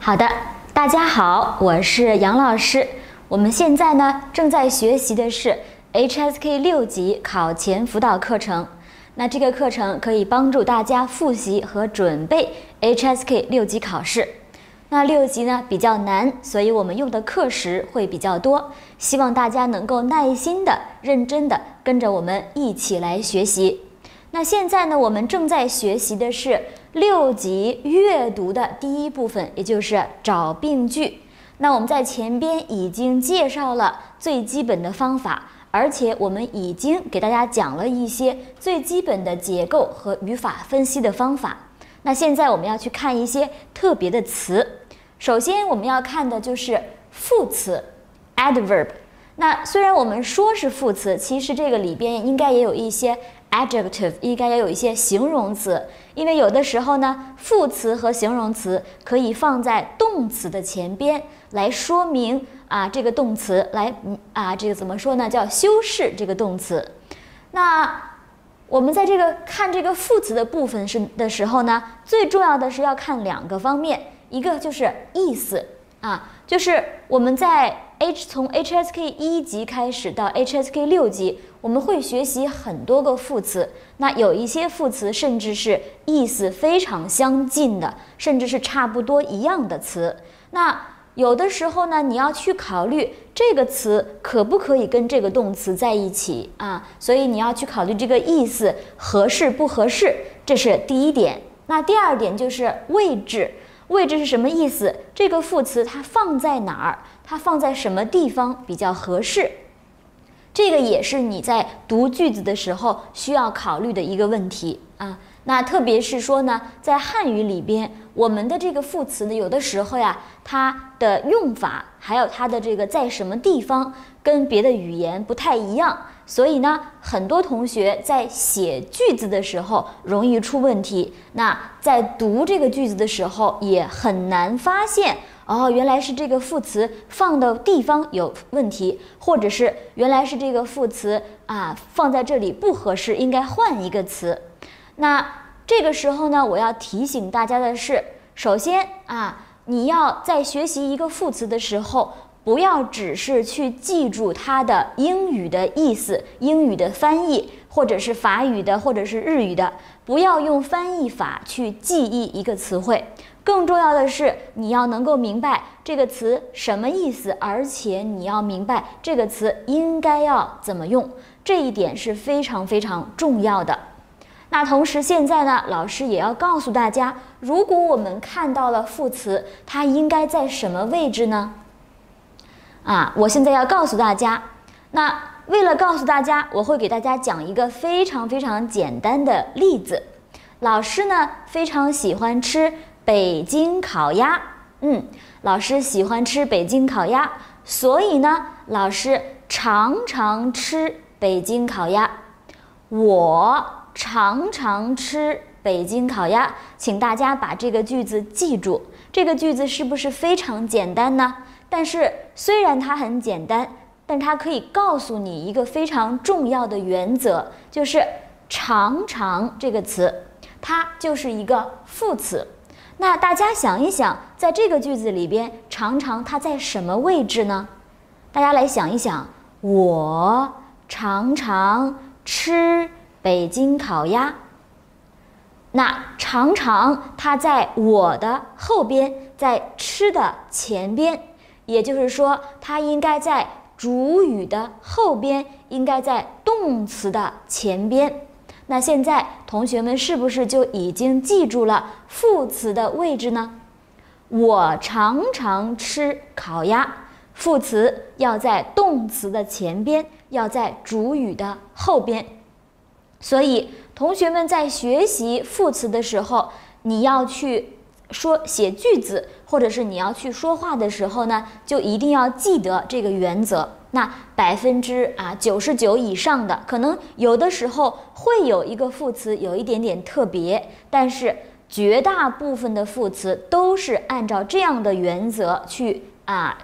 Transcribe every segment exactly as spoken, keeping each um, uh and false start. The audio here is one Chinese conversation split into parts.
好的，大家好，我是杨老师。我们现在呢正在学习的是 H S K 六级考前辅导课程。那这个课程可以帮助大家复习和准备 H S K 六级考试。那六级呢比较难，所以我们用的课时会比较多，希望大家能够耐心的、认真的跟着我们一起来学习。那现在呢，我们正在学习的是六级阅读的第一部分，也就是找病句。那我们在前边已经介绍了最基本的方法，而且我们已经给大家讲了一些最基本的结构和语法分析的方法。那现在我们要去看一些特别的词。首先我们要看的就是副词 adverb。那虽然我们说是副词，其实这个里边应该也有一些 adjective， 应该也有一些形容词，因为有的时候呢，副词和形容词可以放在动词的前边来说明啊这个动词，来啊这个怎么说呢，叫修饰这个动词。那我们在这个看这个副词的部分是的时候呢，最重要的是要看两个方面，一个就是意思啊，就是我们在 H 从 H S K 一级开始到 H S K 六级，我们会学习很多个副词。那有一些副词甚至是意思非常相近的，甚至是差不多一样的词。那有的时候呢，你要去考虑这个词可不可以跟这个动词在一起啊，所以你要去考虑这个意思合适不合适，这是第一点。那第二点就是位置。位置是什么意思？这个副词它放在哪儿？它放在什么地方比较合适？这个也是你在读句子的时候需要考虑的一个问题啊。那特别是说呢，在汉语里边，我们的这个副词呢，有的时候呀，它的用法还有它的这个在什么地方跟别的语言不太一样，所以呢，很多同学在写句子的时候容易出问题。那在读这个句子的时候也很难发现，哦，原来是这个副词放的地方有问题，或者是原来是这个副词啊放在这里不合适，应该换一个词。那这个时候呢，我要提醒大家的是，首先啊，你要在学习一个副词的时候，不要只是去记住它的英语的意思、英语的翻译，或者是法语的，或者是日语的，不要用翻译法去记忆一个词汇。更重要的是，你要能够明白这个词什么意思，而且你要明白这个词应该要怎么用，这一点是非常非常重要的。那同时现在呢，老师也要告诉大家，如果我们看到了副词，它应该在什么位置呢？啊，我现在要告诉大家。那为了告诉大家，我会给大家讲一个非常非常简单的例子。老师呢非常喜欢吃北京烤鸭，嗯，老师喜欢吃北京烤鸭，所以呢，老师常常吃北京烤鸭。我常常吃北京烤鸭，请大家把这个句子记住。这个句子是不是非常简单呢？但是虽然它很简单，但它可以告诉你一个非常重要的原则，就是常常这个词，它就是一个副词。那大家想一想，在这个句子里边，常常它在什么位置呢？大家来想一想，我常常吃北京烤鸭，那常常它在我的后边，在吃的前边，也就是说它应该在主语的后边，应该在动词的前边。那现在同学们是不是就已经记住了副词的位置呢？我常常吃烤鸭，副词要在动词的前边，要在主语的后边。所以同学们在学习副词的时候，你要去说写句子，或者是你要去说话的时候呢，就一定要记得这个原则。那百分之啊九十九以上的，可能有的时候会有一个副词有一点点特别，但是绝大部分的副词都是按照这样的原则去啊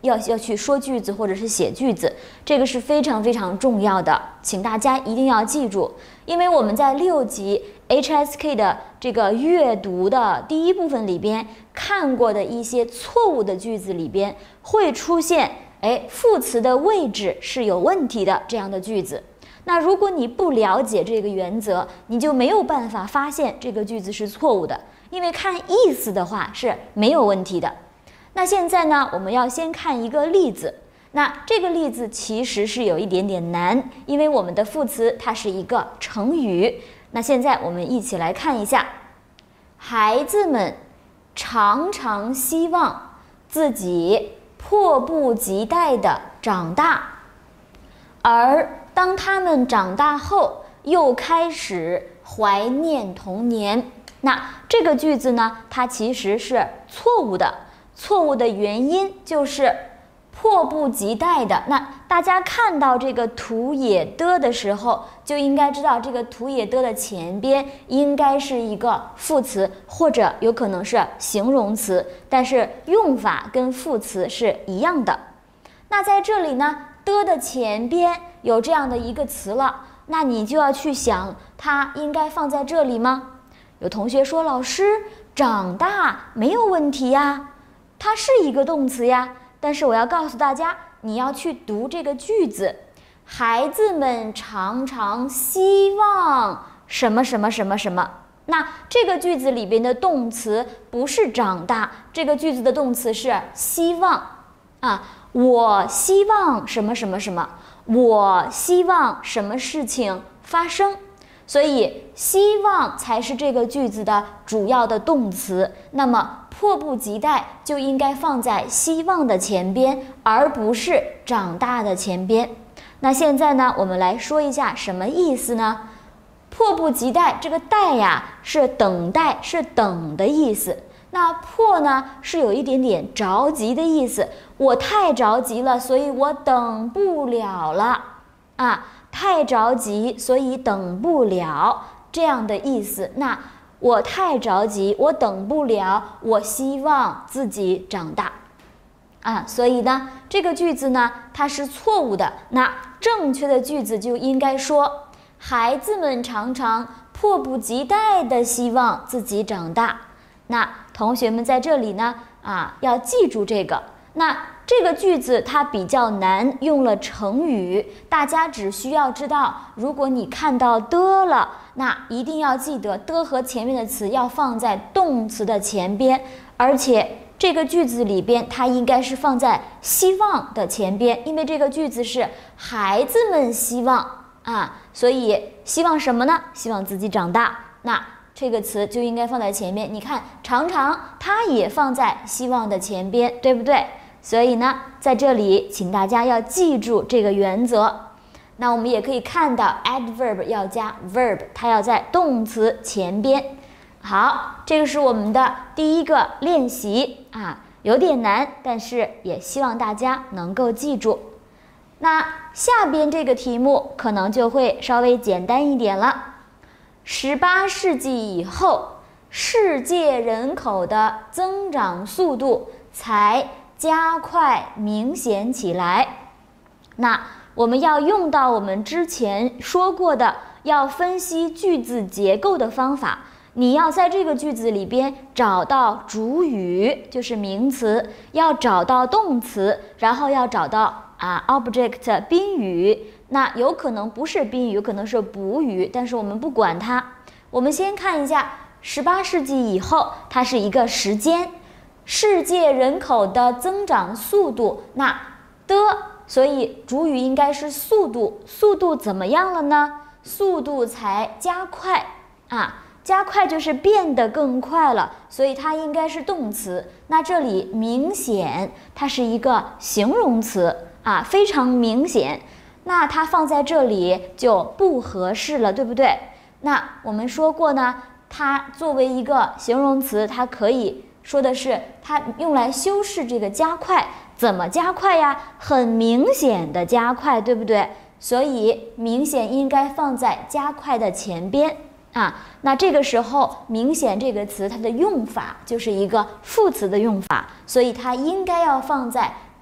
要要去说句子或者是写句子，这个是非常非常重要的，请大家一定要记住，因为我们在六级 H S K 的这个阅读的第一部分里边看过的一些错误的句子里边会出现，哎，副词的位置是有问题的这样的句子。那如果你不了解这个原则，你就没有办法发现这个句子是错误的，因为看意思的话是没有问题的。那现在呢，我们要先看一个例子。那这个例子其实是有一点点难，因为我们的副词它是一个成语。那现在我们一起来看一下，孩子们常常希望自己迫不及待地长大，而当他们长大后，又开始怀念童年。那这个句子呢，它其实是错误的。错误的原因就是迫不及待的。那大家看到这个图也的的时候，就应该知道这个图也的的前边应该是一个副词，或者有可能是形容词，但是用法跟副词是一样的。那在这里呢，的的前边有这样的一个词了，那你就要去想，它应该放在这里吗？有同学说，老师，长大没有问题呀，它是一个动词呀。但是我要告诉大家，你要去读这个句子，孩子们常常希望什么什么什么什么。那这个句子里边的动词不是长大，这个句子的动词是希望啊。我希望什么什么什么，我希望什么事情发生，所以希望才是这个句子的主要的动词。那么迫不及待就应该放在希望的前边，而不是长大的前边。那现在呢，我们来说一下什么意思呢？迫不及待，这个待呀是等待，是等的意思。那迫呢是有一点点着急的意思，我太着急了，所以我等不了了啊，太着急，所以等不了这样的意思。那我太着急，我等不了，我希望自己长大啊，所以呢，这个句子呢它是错误的。那正确的句子就应该说，孩子们常常迫不及待地希望自己长大。那同学们在这里呢啊，要记住这个。那这个句子它比较难，用了成语，大家只需要知道，如果你看到的了，那一定要记得的和前面的词要放在动词的前边，而且这个句子里边它应该是放在希望的前边，因为这个句子是孩子们希望啊，所以希望什么呢？希望自己长大。那这个词就应该放在前面。你看，常常它也放在希望的前边，对不对？所以呢，在这里请大家要记住这个原则。那我们也可以看到 adverb 要加 verb， 它要在动词前边。好，这个是我们的第一个练习啊，有点难，但是也希望大家能够记住。那下边这个题目可能就会稍微简单一点了。十八世纪以后，世界人口的增长速度才加快明显起来。那我们要用到我们之前说过的要分析句子结构的方法，你要在这个句子里边找到主语，就是名词，要找到动词，然后要找到啊 object 宾语。那有可能不是宾语，有可能是补语，但是我们不管它。我们先看一下十八世纪以后，它是一个时间，世界人口的增长速度，那的，所以主语应该是速度，速度怎么样了呢？速度才加快啊，加快就是变得更快了，所以它应该是动词。那这里明显，它是一个形容词啊，非常明显。那它放在这里就不合适了，对不对？那我们说过呢，它作为一个形容词，它可以说的是它用来修饰这个加快。怎么加快呀？很明显的加快，对不对？所以明显应该放在加快的前边啊。那这个时候明显这个词它的用法就是一个副词的用法，所以它应该要放在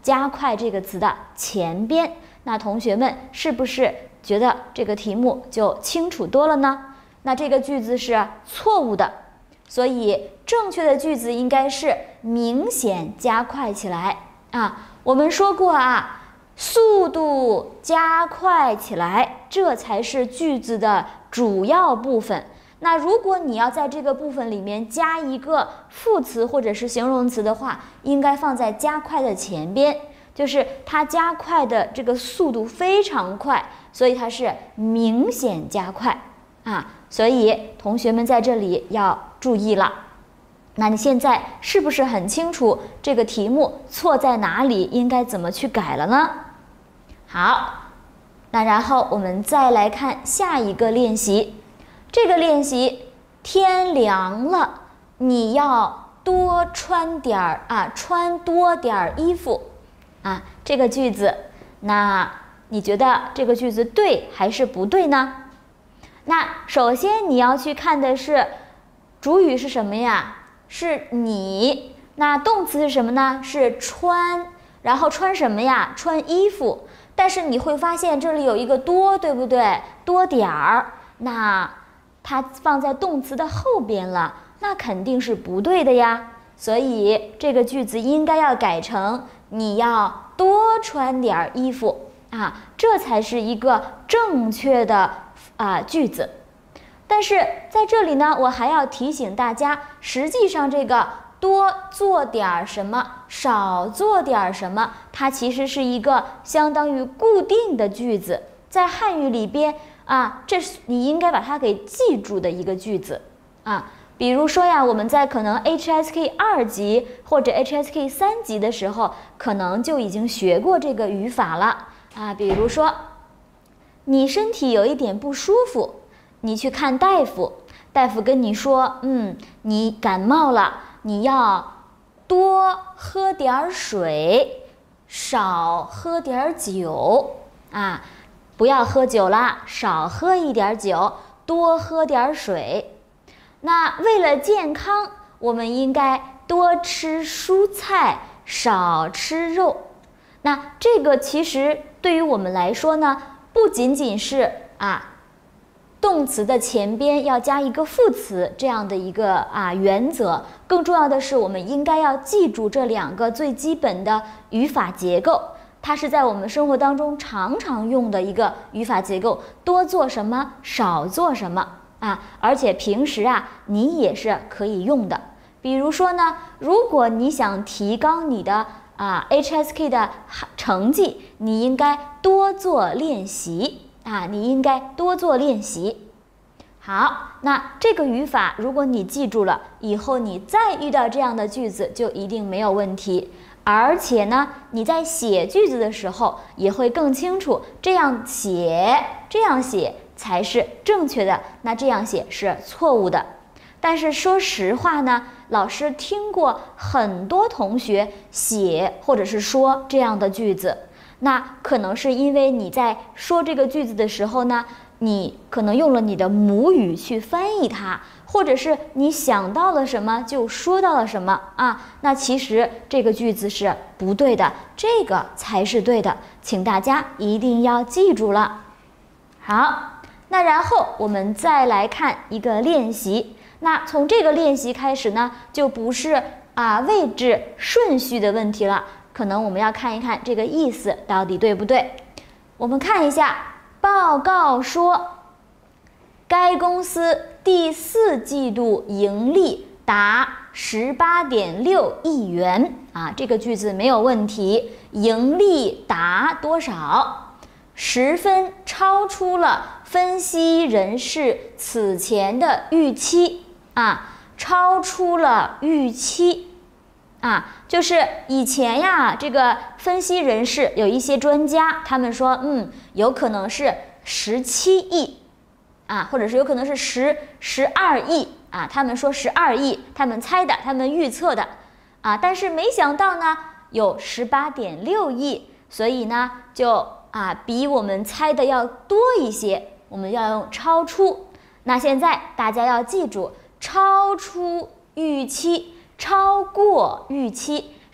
加快这个词的前边。那同学们是不是觉得这个题目就清楚多了呢？那这个句子是错误的，所以正确的句子应该是明显加快起来啊。我们说过啊，速度加快起来，这才是句子的主要部分。那如果你要在这个部分里面加一个副词或者是形容词的话，应该放在加快的前边，就是它加快的这个速度非常快，所以它是明显加快啊。所以同学们在这里要注意了。那你现在是不是很清楚这个题目错在哪里，应该怎么去改了呢？好，那然后我们再来看下一个练习。这个练习，天凉了，你要多穿点儿啊，穿多点儿衣服啊。这个句子，那你觉得这个句子对还是不对呢？那首先你要去看的是主语是什么呀？是你。那动词是什么呢？是穿。然后穿什么呀？穿衣服。但是你会发现这里有一个多，对不对？多点儿。那它放在动词的后边了，那肯定是不对的呀。所以这个句子应该要改成你要多穿点衣服啊，这才是一个正确的啊句子。但是在这里呢，我还要提醒大家，实际上这个多做点什么，少做点什么，它其实是一个相当于固定的句子，在汉语里边啊，这是你应该把它给记住的一个句子啊。比如说呀，我们在可能 H S K 二级或者 H S K 三级的时候，可能就已经学过这个语法了啊。比如说，你身体有一点不舒服，你去看大夫，大夫跟你说，嗯，你感冒了，你要多喝点水，少喝点酒啊。不要喝酒啦，少喝一点酒，多喝点水。那为了健康，我们应该多吃蔬菜，少吃肉。那这个其实对于我们来说呢，不仅仅是啊动词的前边要加一个副词这样的一个啊原则，更重要的是我们应该要记住这两个最基本的语法结构。它是在我们生活当中常常用的一个语法结构，多做什么，少做什么啊！而且平时啊，你也是可以用的。比如说呢，如果你想提高你的啊 H S K 的成绩，你应该多做练习啊，你应该多做练习。好，那这个语法如果你记住了，以后你再遇到这样的句子就一定没有问题。而且呢，你在写句子的时候也会更清楚，这样写，这样写才是正确的，那这样写是错误的。但是说实话呢，老师听过很多同学写或者是说这样的句子，那可能是因为你在说这个句子的时候呢，你可能用了你的母语去翻译它，或者是你想到了什么就说到了什么啊，那其实这个句子是不对的，这个才是对的，请大家一定要记住了。好，那然后我们再来看一个练习，那从这个练习开始呢，就不是啊位置顺序的问题了，可能我们要看一看这个意思到底对不对。我们看一下，报告说该公司第四季度盈利达十八点六亿元啊，这个句子没有问题。盈利达多少？十分超出了分析人士此前的预期啊，超出了预期啊，就是以前呀，这个分析人士有一些专家，他们说，嗯，有可能是十七亿。啊，或者是有可能是十十二亿啊，他们说十二亿，他们猜的，他们预测的啊，但是没想到呢有十八点六亿，所以呢就啊比我们猜的要多一些，我们要用超出。那现在大家要记住，超出预期、超过预期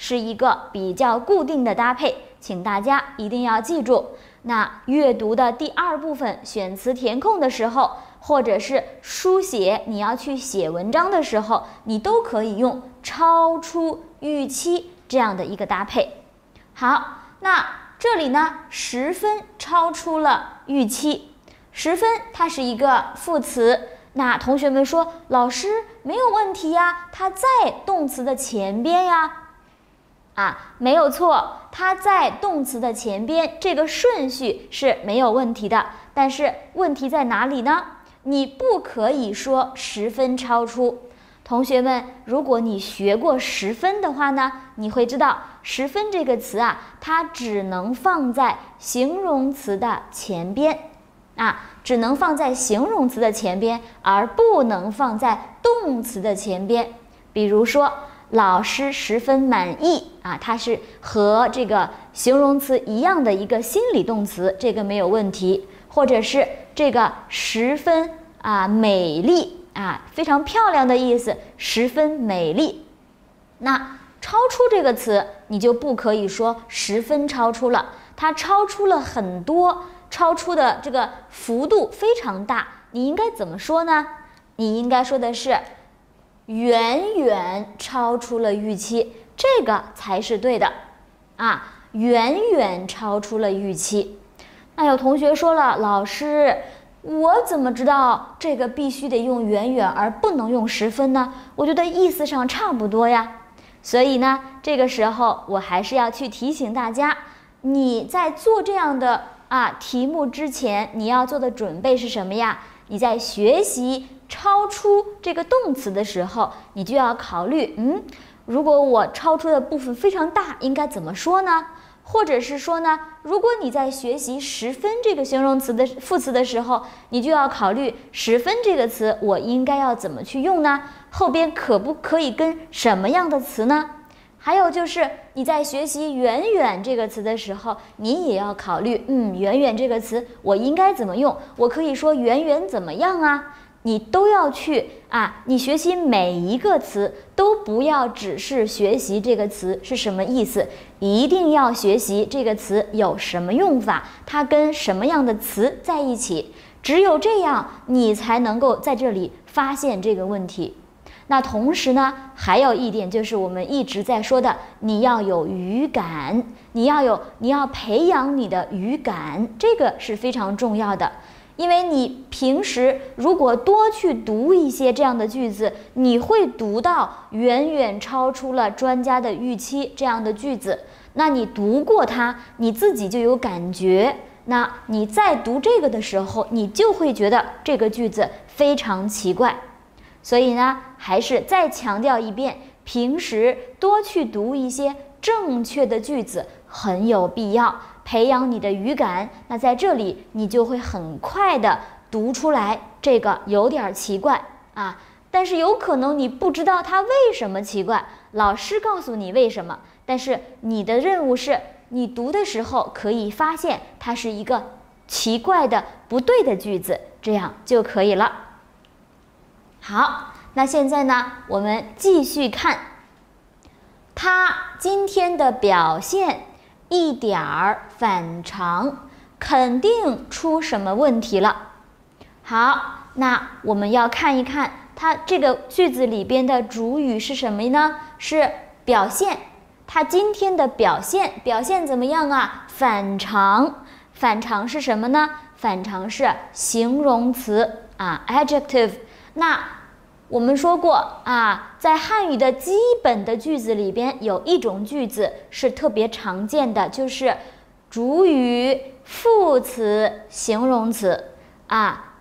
是一个比较固定的搭配，请大家一定要记住。那阅读的第二部分选词填空的时候，或者是书写你要去写文章的时候，你都可以用超出预期这样的一个搭配。好，那这里呢，十分超出了预期。十分它是一个副词，那同学们说，老师没有问题呀，它在动词的前边呀。啊，没有错，它在动词的前边，这个顺序是没有问题的。但是问题在哪里呢？你不可以说十分超出。同学们，如果你学过十分的话呢，你会知道十分这个词啊，它只能放在形容词的前边，啊，只能放在形容词的前边，而不能放在动词的前边。比如说，老师十分满意啊，它是和这个形容词一样的一个心理动词，这个没有问题。或者是这个十分啊美丽啊，非常漂亮的意思，十分美丽。那超出这个词，你就不可以说十分超出了，它超出了很多，超出的这个幅度非常大。你应该怎么说呢？你应该说的是远远超出了预期，这个才是对的啊，远远超出了预期。那有同学说了，老师，我怎么知道这个必须得用远远而不能用十分呢？我觉得意思上差不多呀。所以呢，这个时候我还是要去提醒大家，你在做这样的啊题目之前，你要做的准备是什么呀？你在学习超出这个动词的时候，你就要考虑，嗯，如果我超出的部分非常大，应该怎么说呢？或者是说呢，如果你在学习十分这个形容词的副词的时候，你就要考虑十分这个词我应该要怎么去用呢？后边可不可以跟什么样的词呢？还有就是你在学习远远这个词的时候，你也要考虑，嗯，远远这个词我应该怎么用？我可以说远远怎么样啊？你都要去啊！你学习每一个词都不要只是学习这个词是什么意思，一定要学习这个词有什么用法，它跟什么样的词在一起。只有这样，你才能够在这里发现这个问题。那同时呢，还有一点就是我们一直在说的，你要有语感，你要有，你要培养你的语感，这个是非常重要的。因为你平时如果多去读一些这样的句子，你会读到远远超出了专家的预期这样的句子，那你读过它，你自己就有感觉，那你在读这个的时候，你就会觉得这个句子非常奇怪。所以呢，还是再强调一遍，平时多去读一些正确的句子很有必要，培养你的语感。那在这里你就会很快的读出来这个有点奇怪啊，但是有可能你不知道它为什么奇怪，老师告诉你为什么，但是你的任务是你读的时候可以发现它是一个奇怪的不对的句子，这样就可以了。好，那现在呢，我们继续看他今天的表现一点儿反常，肯定出什么问题了。好，那我们要看一看它这个句子里边的主语是什么呢？是表现。他今天的表现，表现怎么样啊？反常。反常是什么呢？反常是形容词啊 ，adjective。那我们说过啊，在汉语的基本的句子里边，有一种句子是特别常见的，就是主语、副词、形容词啊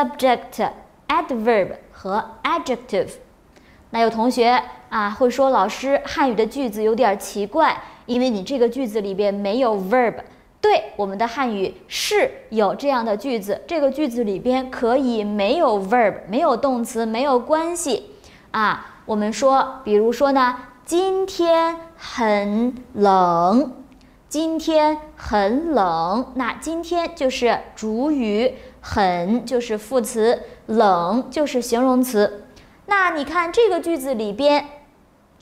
，subject、adverb 和 adjective。那有同学啊会说，老师，汉语的句子有点奇怪，因为你这个句子里边没有 verb。对，我们的汉语是有这样的句子，这个句子里边可以没有 verb， 没有动词，没有关系啊。我们说，比如说呢，今天很冷，今天很冷，那今天就是主语，很就是副词，冷就是形容词。那你看这个句子里边，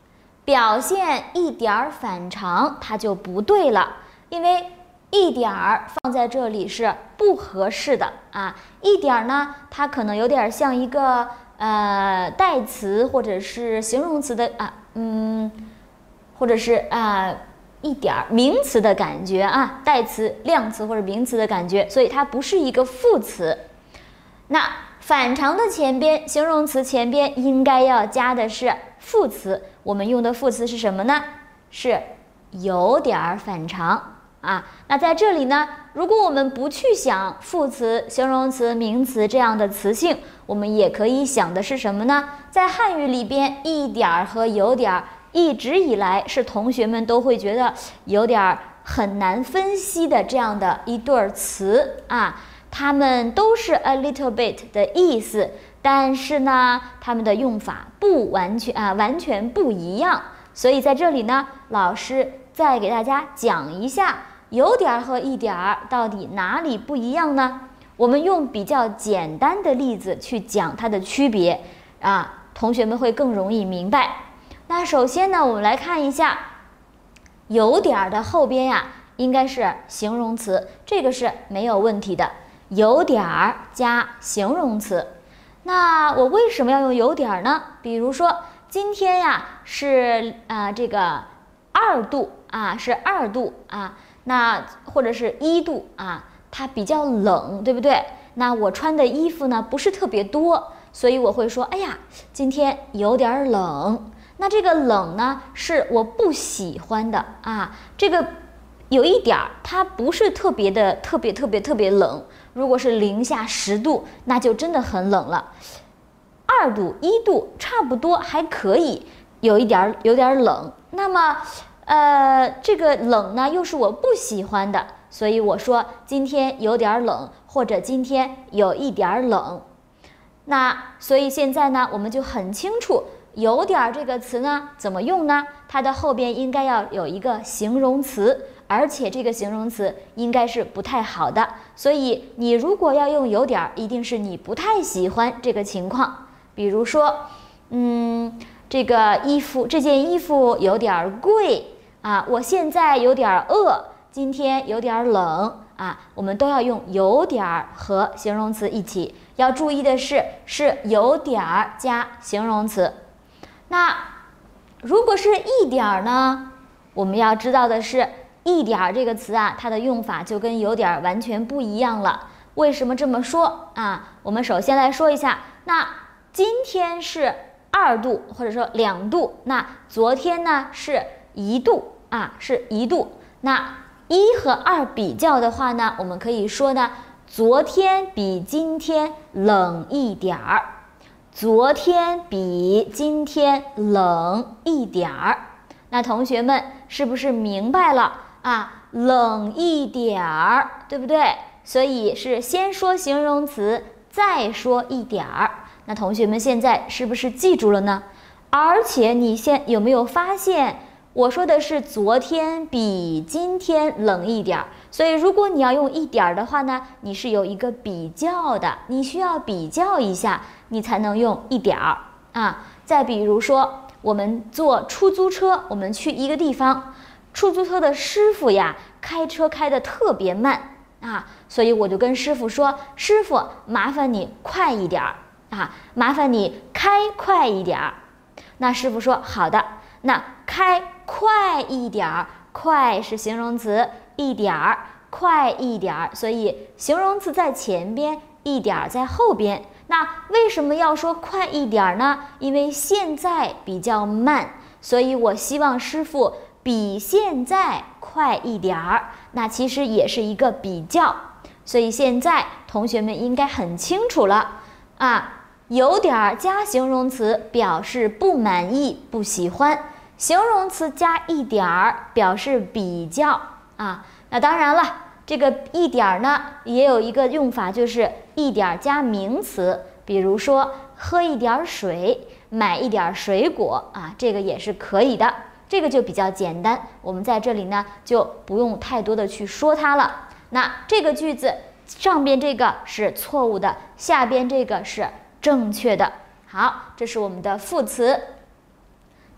表现一点儿反常，它就不对了，因为一点儿放在这里是不合适的啊。一点儿呢，它可能有点像一个呃代词或者是形容词的啊，嗯，或者是啊一点儿名词的感觉啊，代词、量词或者名词的感觉，所以它不是一个副词。那反常的前边，形容词前边应该要加的是副词，我们用的副词是什么呢？是有点儿反常啊。那在这里呢，如果我们不去想副词、形容词、名词这样的词性，我们也可以想的是什么呢？在汉语里边，一点儿和有点儿一直以来是同学们都会觉得有点儿很难分析的这样的一对儿词啊。它们都是 a little bit 的意思，但是呢，它们的用法不完全啊，完全不一样。所以在这里呢，老师再给大家讲一下有点儿和一点儿到底哪里不一样呢？我们用比较简单的例子去讲它的区别啊，同学们会更容易明白。那首先呢，我们来看一下有点儿的后边呀，应该是形容词，这个是没有问题的。有点儿加形容词，那我为什么要用有点儿呢？比如说今天呀是啊、呃、这个二度啊是二度啊，那或者是一度啊，它比较冷，对不对？那我穿的衣服呢不是特别多，所以我会说，哎呀，今天有点冷。那这个冷呢是我不喜欢的啊，这个有一点儿，它不是特别的特别特别特别冷。如果是零下十度，那就真的很冷了。二度、一度差不多还可以，有一点有点冷。那么，呃，这个冷呢，又是我不喜欢的，所以我说今天有点冷，或者今天有一点冷。那所以现在呢，我们就很清楚。有点这个词呢怎么用呢？它的后边应该要有一个形容词，而且这个形容词应该是不太好的。所以你如果要用有点，一定是你不太喜欢这个情况。比如说，嗯，这个衣服，这件衣服有点贵啊，我现在有点饿，今天有点冷啊，我们都要用有点和形容词一起。要注意的是，是有点加形容词。那如果是一点儿呢？我们要知道的是，一点儿这个词啊，它的用法就跟有点儿完全不一样了。为什么这么说啊？我们首先来说一下，那今天是二度或者说两度，那昨天呢是一度啊，是一度。那一和二比较的话呢，我们可以说呢，昨天比今天冷一点儿。昨天比今天冷一点儿，那同学们是不是明白了啊？冷一点儿，对不对？所以是先说形容词，再说一点儿。那同学们现在是不是记住了呢？而且你现有没有发现，我说的是昨天比今天冷一点儿，所以如果你要用一点儿的话呢，你是有一个比较的，你需要比较一下。你才能用一点儿啊。再比如说，我们坐出租车，我们去一个地方，出租车的师傅呀，开车开得特别慢啊，所以我就跟师傅说：“师傅，麻烦你快一点儿啊，麻烦你开快一点儿。”那师傅说：“好的。”那开快一点儿，快是形容词，一点儿快一点儿，所以形容词在前边，一点儿在后边。那为什么要说快一点呢？因为现在比较慢，所以我希望师傅比现在快一点儿。那其实也是一个比较，所以现在同学们应该很清楚了啊。有点加形容词表示不满意、不喜欢，形容词加一点儿表示比较啊。那当然了。这个一点儿呢，也有一个用法，就是一点儿加名词，比如说喝一点水，买一点水果啊，这个也是可以的。这个就比较简单，我们在这里呢就不用太多的去说它了。那这个句子上边这个是错误的，下边这个是正确的。好，这是我们的副词。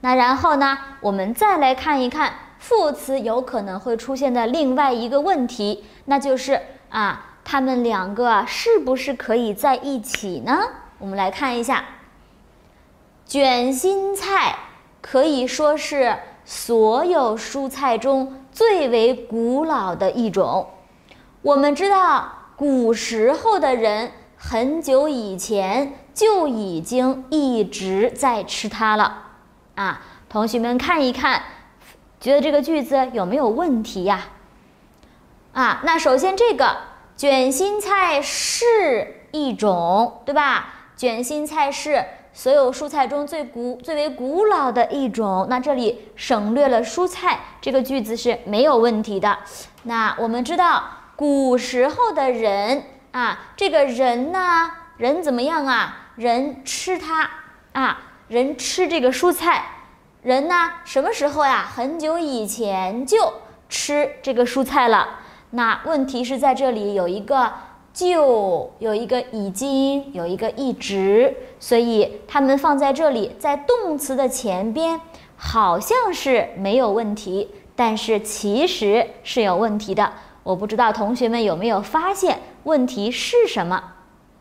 那然后呢，我们再来看一看副词有可能会出现的另外一个问题，那就是啊，它们两个是不是可以在一起呢？我们来看一下，卷心菜可以说是所有蔬菜中最为古老的一种。我们知道，古时候的人很久以前就已经一直在吃它了啊。同学们看一看，觉得这个句子有没有问题呀？啊，那首先这个卷心菜是一种，对吧？卷心菜是所有蔬菜中最古、最为古老的一种。那这里省略了蔬菜，这个句子是没有问题的。那我们知道，古时候的人啊，这个人呢，人怎么样啊？人吃它啊，人吃这个蔬菜。人呢，什么时候呀？很久以前就吃这个蔬菜了。那问题是在这里有一个就，有一个已经，有一个一直，所以它们放在这里，在动词的前边，好像是没有问题，但是其实是有问题的。我不知道同学们有没有发现问题是什么？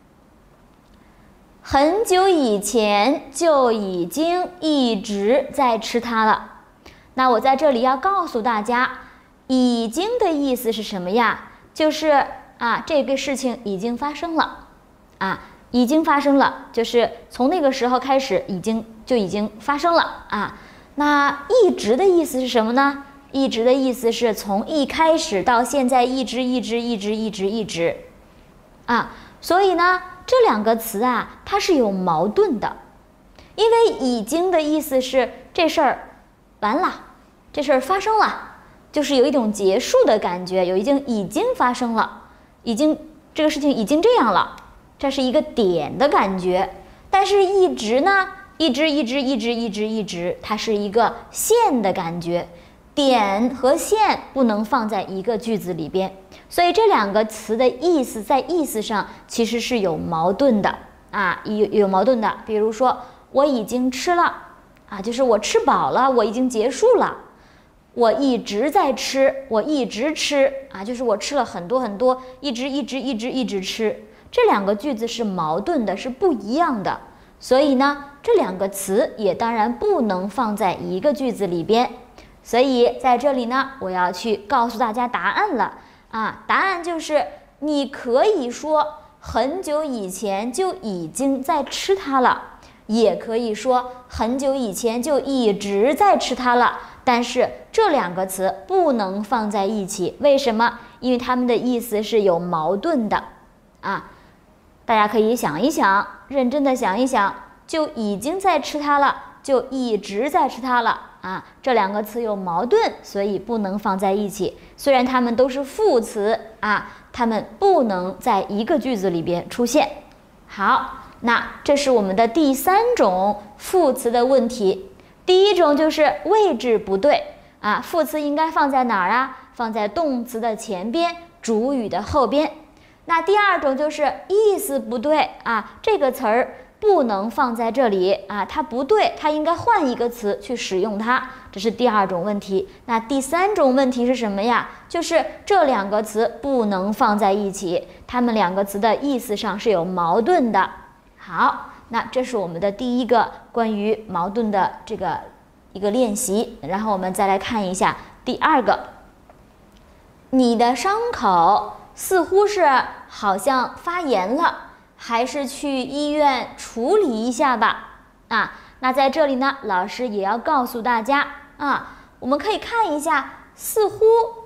很久以前就已经一直在吃它了。那我在这里要告诉大家，已经的意思是什么呀？就是啊，这个事情已经发生了，啊，已经发生了，就是从那个时候开始，已经就已经发生了啊。那一直的意思是什么呢？一直的意思是从一开始到现在，一直一直一直一直一直，啊，所以呢，这两个词啊，它是有矛盾的，因为已经的意思是这事儿完了，这事儿发生了。就是有一种结束的感觉，有已经已经发生了，已经这个事情已经这样了，这是一个点的感觉。但是一直呢，一直一直一直一直一直，它是一个线的感觉。点和线不能放在一个句子里边，所以这两个词的意思在意思上其实是有矛盾的啊，有有矛盾的。比如说，我已经吃了啊，就是我吃饱了，我已经结束了。我一直在吃，我一直吃啊，就是我吃了很多很多，一直一直一直一直吃。这两个句子是矛盾的，是不一样的。所以呢，这两个词也当然不能放在一个句子里边。所以在这里呢，我要去告诉大家答案了啊，答案就是你可以说很久以前就已经在吃它了，也可以说很久以前就一直在吃它了。但是这两个词不能放在一起，为什么？因为它们的意思是有矛盾的啊。大家可以想一想，认真的想一想，就已经在吃它了，就一直在吃它了啊。这两个词有矛盾，所以不能放在一起。虽然它们都是副词啊，它们不能在一个句子里边出现。好，那这是我们的第三种副词的问题。第一种就是位置不对啊，副词应该放在哪儿啊？放在动词的前边，主语的后边。那第二种就是意思不对啊，这个词儿不能放在这里啊，它不对，它应该换一个词去使用它，这是第二种问题。那第三种问题是什么呀？就是这两个词不能放在一起，它们两个词的意思上是有矛盾的。好。那这是我们的第一个关于矛盾的这个一个练习，然后我们再来看一下第二个。你的伤口似乎是好像发炎了，还是去医院处理一下吧？啊，那在这里呢，老师也要告诉大家啊，我们可以看一下，似乎、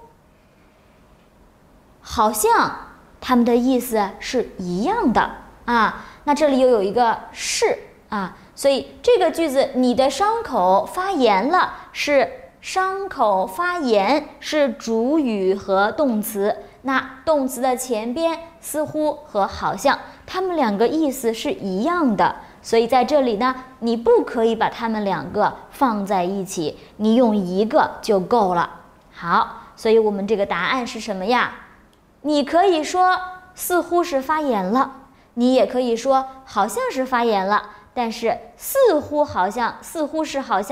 好像，它们的意思是一样的啊。那这里又有一个是啊，所以这个句子你的伤口发炎了，是伤口发炎是主语和动词，那动词的前边似乎和好像，它们两个意思是一样的，所以在这里呢，你不可以把它们两个放在一起，你用一个就够了。好，所以我们这个答案是什么呀？你可以说似乎是发炎了。你也可以说好像是发炎了，但是似乎好像似乎是好像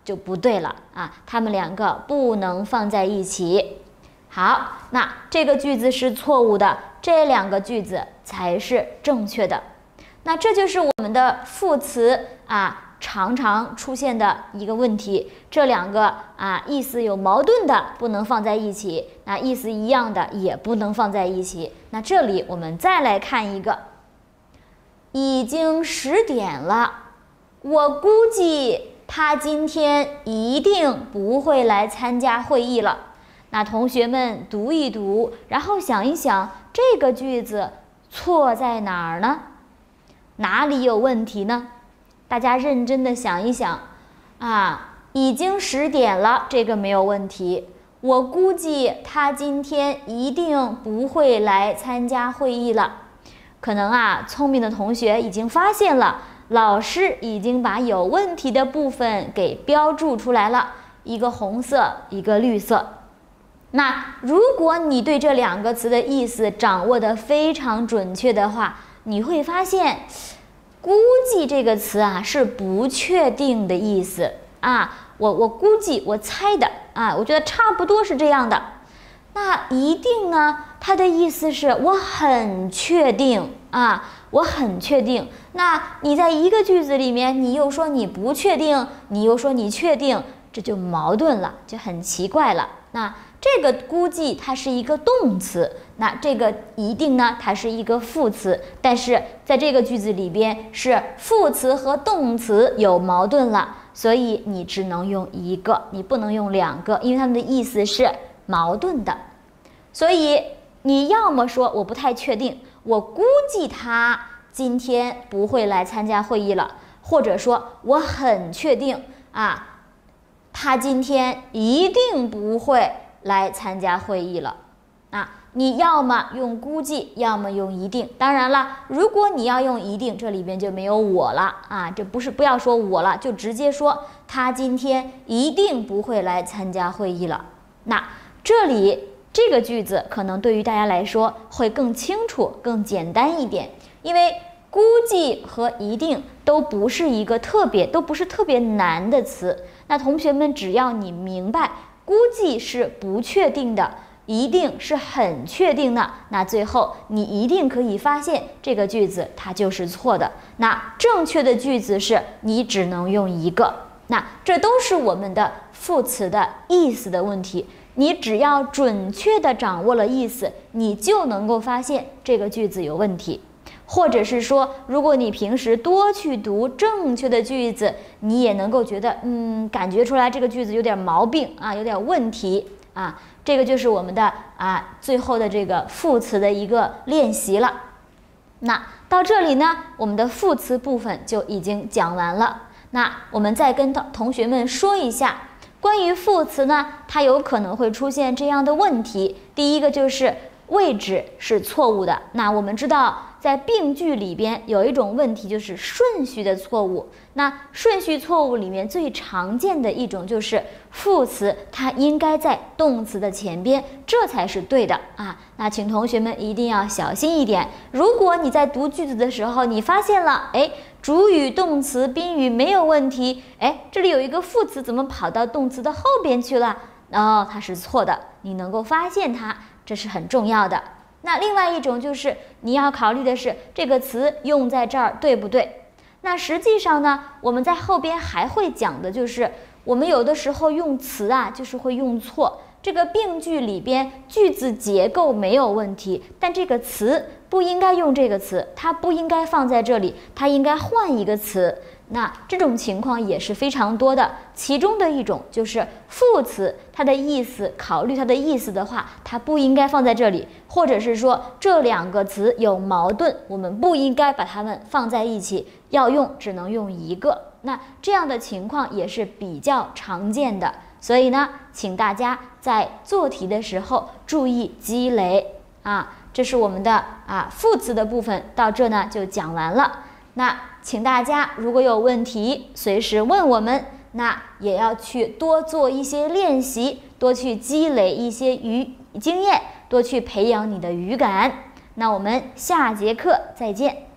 就不对了啊，它们两个不能放在一起。好，那这个句子是错误的，这两个句子才是正确的。那这就是我们的副词啊常常出现的一个问题，这两个啊意思有矛盾的不能放在一起，那意思一样的也不能放在一起。那这里我们再来看一个，已经十点了，我估计他今天一定不会来参加会议了。那同学们读一读，然后想一想这个句子错在哪儿呢？哪里有问题呢？大家认真的想一想啊，已经十点了，这个没有问题。我估计他今天一定不会来参加会议了。可能啊，聪明的同学已经发现了，老师已经把有问题的部分给标注出来了，一个红色，一个绿色。那如果你对这两个词的意思掌握得非常准确的话，你会发现估计这个词啊是不确定的意思啊，我我估计我猜的啊，我觉得差不多是这样的。那一定呢，它的意思是我很确定啊，我很确定。那你在一个句子里面，你又说你不确定，你又说你确定，这就矛盾了，就很奇怪了。那这个估计它是一个动词，那这个一定呢，它是一个副词，但是在这个句子里边是副词和动词有矛盾了，所以你只能用一个，你不能用两个，因为它们的意思是矛盾的。所以你要么说我不太确定，我估计他今天不会来参加会议了，或者说我很确定啊，他今天一定不会来参加会议了。啊，你要么用估计，要么用一定。当然了，如果你要用一定，这里边就没有我了啊，这不是不要说我了，就直接说他今天一定不会来参加会议了。那这里这个句子可能对于大家来说会更清楚、更简单一点，因为估计和一定都不是一个特别，都不是特别难的词。那同学们只要你明白，估计是不确定的，一定是很确定的，那最后你一定可以发现这个句子它就是错的。那正确的句子是你只能用一个。那这都是我们的副词的意思的问题。你只要准确地掌握了意思，你就能够发现这个句子有问题。或者是说，如果你平时多去读正确的句子，你也能够觉得，嗯，感觉出来这个句子有点毛病啊，有点问题啊。这个就是我们的啊最后的这个副词的一个练习了。那到这里呢，我们的副词部分就已经讲完了。那我们再跟同学们说一下。关于副词呢，它有可能会出现这样的问题。第一个就是位置是错误的。那我们知道，在病句里边有一种问题就是顺序的错误。那顺序错误里面最常见的一种就是副词它应该在动词的前边，这才是对的啊。那请同学们一定要小心一点。如果你在读句子的时候，你发现了，哎，主语、动词、宾语没有问题，哎，这里有一个副词怎么跑到动词的后边去了？哦，它是错的，你能够发现它，这是很重要的。那另外一种就是你要考虑的是这个词用在这儿对不对？那实际上呢，我们在后边还会讲的就是我们有的时候用词啊，就是会用错。这个病句里边句子结构没有问题，但这个词不应该用这个词，它不应该放在这里，它应该换一个词。那这种情况也是非常多的，其中的一种就是副词，它的意思，考虑它的意思的话，它不应该放在这里，或者是说这两个词有矛盾，我们不应该把它们放在一起，要用只能用一个。那这样的情况也是比较常见的，所以呢，请大家在做题的时候注意积累啊。这是我们的啊副词的部分，到这呢就讲完了。那请大家如果有问题，随时问我们，那也要去多做一些练习，多去积累一些语经验，多去培养你的语感。那我们下节课再见。